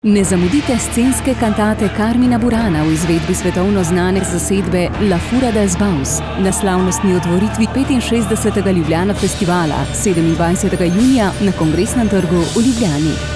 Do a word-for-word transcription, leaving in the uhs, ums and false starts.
Ne zamudite scenske kantate Carmina Burana v izvedbi svetovno znane zasedbe La Fura dels Baus na slavnostni otvoritvi petinšestdesetega Ljubljana festivala sedemindvajsetega junija na Kongresnem trgu v Ljubljani.